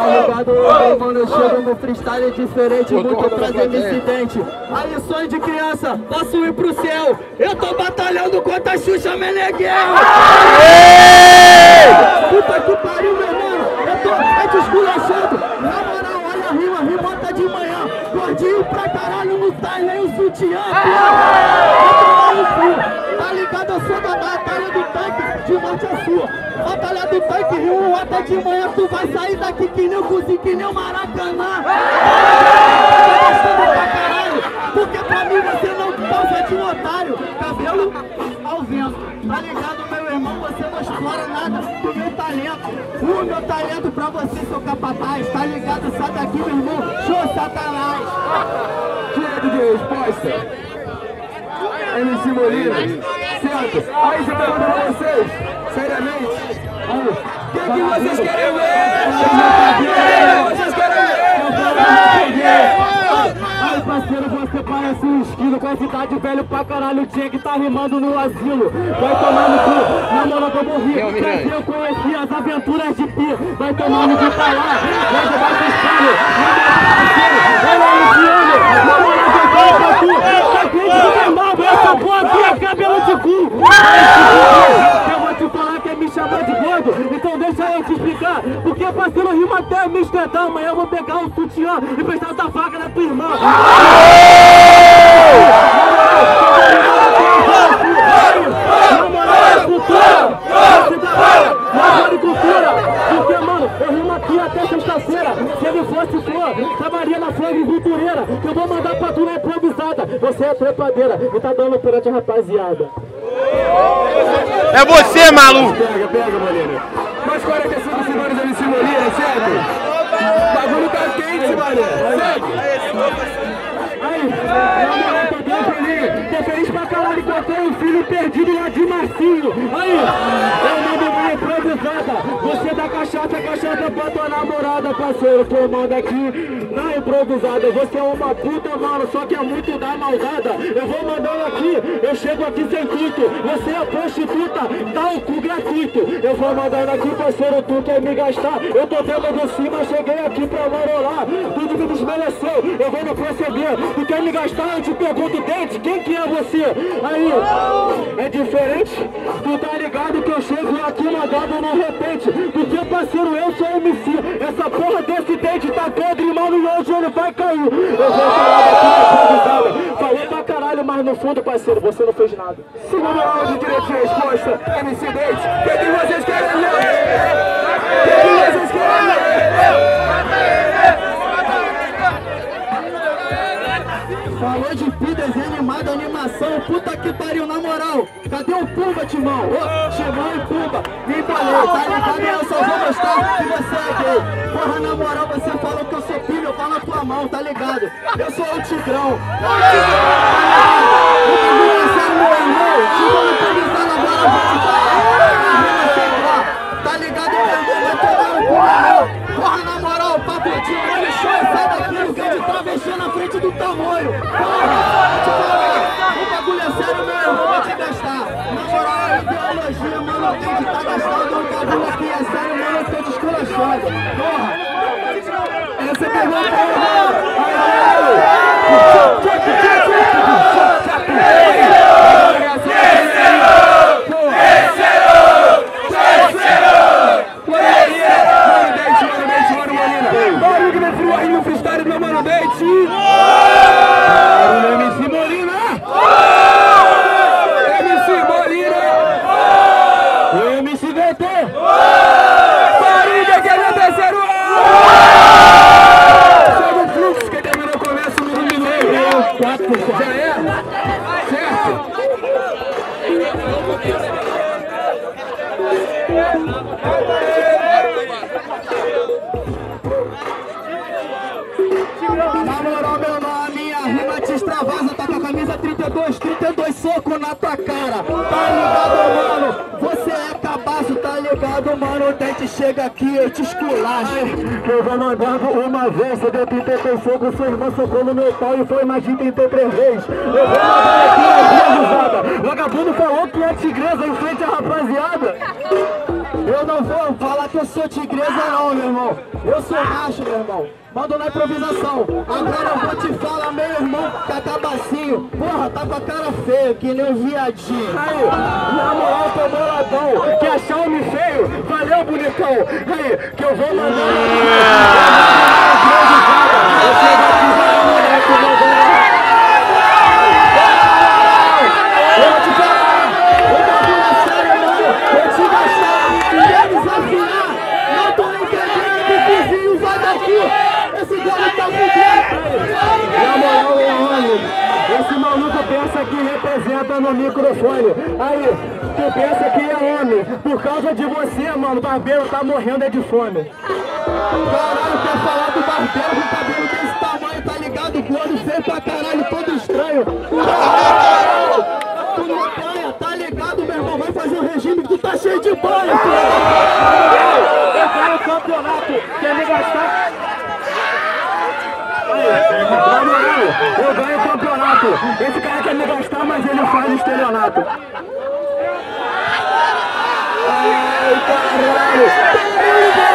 ligado, mano, eu chego no freestyle diferente, muito trazendo incidente. Aí, sonho de criança, posso ir pro céu. Eu tô batalhando contra a Xuxa Meneghel. Puta que pariu, meu mano. Eu tô esculachando. Na moral, olha a rima tá de manhã. Gordinho pra caralho, não tá nem o sutiã. Tá ligado, eu sou da batalha do tanque, de norte a sul. Batalha do tanque, Rio, até de manhã tu vai sair daqui que nem o cozinho, que nem o Maracanã. Tá gostando pra caralho, porque pra mim você não passa de um otário. Cabelo ao vento, tá ligado, meu irmão? Você não explora nada do meu talento. O meu talento pra você, seu capataz, tá ligado? Sai daqui, meu irmão, show Satanás. Direito de resposta. MC Molina, certo? Aí você pergunta pra vocês, seriamente, o que vocês querem ver? Vocês querem ver? Aí, parceiro, você parece um esquilo com a cidade velho pra caralho, tinha que tá rimando no asilo. Vai tomar no cu, na moral que eu morri, mas eu conheci as aventuras de Pi. Vai tomar no cu pra lá, vai jogar com espelho, na moral que eu falo pra tu, tá quente do mal, essa porra aqui é cabelo de cu. Eu vou te falar que é me chamar de gordo, então deixa eu te explicar. Porque parceiro rima até me esquentar, amanhã eu vou pegar o sutiã e prestar essa faca na tua irmã. Porque, mano, eu rimo aqui até sexta-feira. Se ele fosse flor, trabalharia na floricultureira. Que eu vou mandar pra tu na improvisada. Você é trepadeira e tá dando perante a rapaziada. É você, maluco! Pega, Molina. Mais 45 segundos MC Molina, certo? O bagulho tá quente, mané. Segue. Aí, tô feliz pra caralho, encontrei um filho perdido lá de Marcinho. Aí, eu mando uma improvisada. Você dá cachaça pra tua namorada, parceiro. Que eu mando aqui na improvisada. Você é uma puta, mano, só que é muito da maldada. Eu vou mandando aqui, eu chego aqui sem culto. Você é prostituta, dá o cu gratuito. Eu vou mandando aqui, parceiro, tu quer me gastar. Eu tô vendo de cima, cheguei aqui pra marolar. Tudo que desmereceu, eu vou no proceder. Tu quer me gastar, eu te pergunto, dente, quem que é você? Aí, é diferente? Tu tá ligado que eu chego aqui mandando no repente. Porque, parceiro, eu sou MC. Essa porra desse dente tá podre, mano, e hoje ele vai cair. Eu vou falar daqui improvisada. Falei pra caralho, mas no fundo, parceiro, você não fez nada. Segundo round de direito de resposta, MC Dente. O que vocês querem ver? O que vocês querem ver? Falou de Pi, desenho animado, animação, puta que pariu, na moral. Cadê o Pumba, Timão? Ô, Timão e Pumba, me embalei, tá ligado? Eu só vou mostrar que você é gay. Porra, na moral, você falou que eu sou filho, eu falo na tua mão, tá ligado? Eu sou o Tigrão. O bagulho é sério, meu irmão. Tigrão não pode estar na bola, vou te falar. Tá ligado, meu irmão? Vai tomar no cu, meu. Porra, na moral, papo de olho, show, sai daqui, o grande travesti na frente do tamanho. Porra, vou te falar, o bagulho é sério, meu irmão, vou te gastar. Na moral, é ideologia, mano, tem que tá gastando, o bagulho aqui é sério, mano, eu tô te esculachando. Porra, essa pergunta no freestyle do meu mano Dente. MC Molina. MC Molina. MC VT. Farinha que é meu terceiro. Segue o fluxo, quem terminou começa no minuto. 4, já é? Certo. Na moral, meu nome, minha rima te extravasa. Tá com a camisa 32 soco na tua cara. Tá ligado, mano? Você é cabaço, tá ligado, mano? O Dente chega aqui, eu te esculacho. Eu vou mandando uma vez, você deu 32 soco, sua irmã socou no meu pau e foi mais de 33 vezes. Eu vou mandando aqui a improvisada. Vagabundo falou que é tigresa em frente à rapaziada. Eu não vou falar que eu sou tigresa não, meu irmão. Eu sou macho, meu irmão. Mando na improvisação. Agora eu vou te falar, meu irmão, cacabacinho. Porra, tá com a cara feia, que nem um viadinho. Aí, na moral, tô boladão. Quer achar homem feio? Valeu, bonitão. Aí, que eu vou mandar que representa no microfone. Aí, tu pensa que é homem. Por causa de você, mano, o barbeiro tá morrendo é de fome. Caralho, quer falar do barbeiro com cabelo desse tamanho, tá ligado? Com olho feio pra caralho, todo estranho. Tu não apanha, tá ligado, meu irmão? Vai fazer um regime que tu tá cheio de banho. Eu ganho o campeonato, quer me gastar? Eu ganho o campeonato. Esse cara quer me gastar, mas ele faz estelionato. Ai, caralho!